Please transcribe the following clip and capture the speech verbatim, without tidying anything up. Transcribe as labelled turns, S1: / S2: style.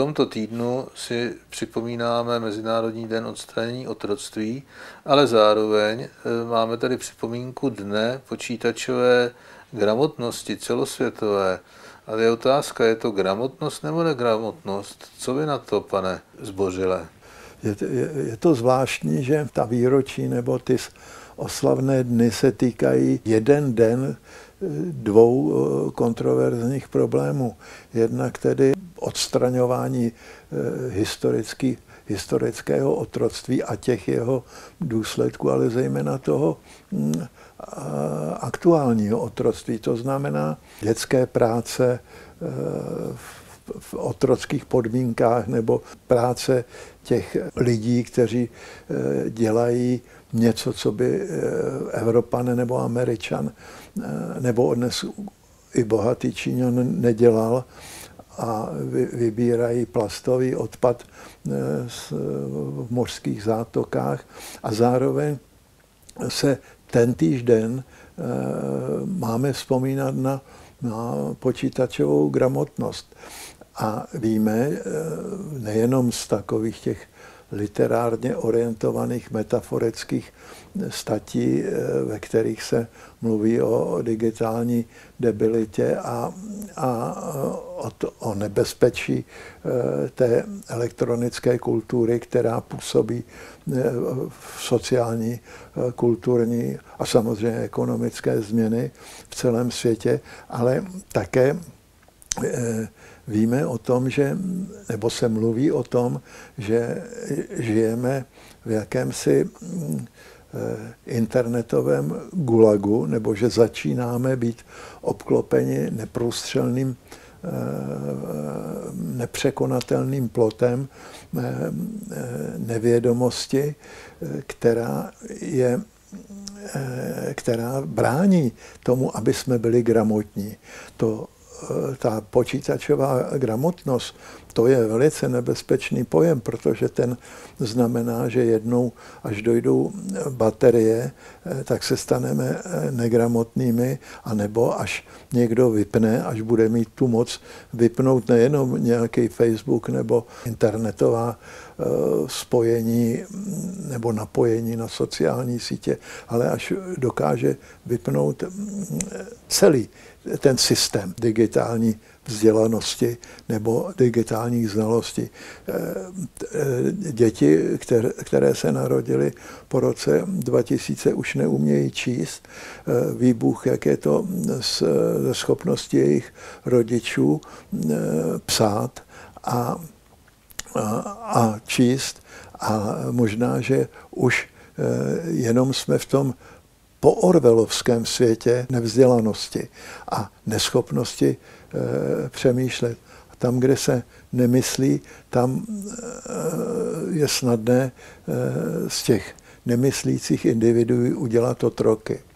S1: tomto týdnu si připomínáme Mezinárodní den odstranění otroctví, ale zároveň máme tady připomínku Dne počítačové gramotnosti celosvětové. Ale je otázka, je to gramotnost nebo negramotnost? Co vy na to, pane Zbořile?
S2: Je, je, je to zvláštní, že ta výročí nebo ty oslavné dny se týkají jeden den dvou kontroverzních problémů. Jednak tedy odstraňování historický, historického otroctví a těch jeho důsledků, ale zejména toho aktuálního otroctví. To znamená dětské práce v otrockých podmínkách nebo práce těch lidí, kteří dělají něco, co by Evropan nebo Američan nebo dnes i bohatý Číňan nedělal, a vybírají plastový odpad v mořských zátokách a zároveň se tentýž den máme vzpomínat na, na počítačovou gramotnost. A víme nejenom z takových těch literárně orientovaných metaforických statí, ve kterých se mluví o digitální debilitě a, a o, to, o nebezpečí té elektronické kultury, která působí v sociální, kulturní a samozřejmě ekonomické změny v celém světě, ale také víme o tom, že, nebo se mluví o tom, že žijeme v jakémsi internetovém gulagu, nebo že začínáme být obklopeni neprůstřelným, nepřekonatelným plotem nevědomosti, která je která brání tomu, aby jsme byli gramotní. To ta počítačová gramotnost, to je velice nebezpečný pojem, protože ten znamená, že jednou, až dojdou baterie, tak se staneme negramotnými, anebo až někdo vypne, až bude mít tu moc vypnout nejenom nějaký Facebook nebo internetová spojení nebo napojení na sociální sítě, ale až dokáže vypnout celý ten systém digitální vzdělanosti nebo digitálních znalostí. Děti, které se narodily po roce dva tisíce, už neumějí číst. Výbuch, jak je to ze schopnosti jejich rodičů psát a, a, a číst. A možná, že už jenom jsme v tom po orwellovském světě nevzdělanosti a neschopnosti e, přemýšlet. A tam, kde se nemyslí, tam e, je snadné e, z těch nemyslících individuů udělat otroky.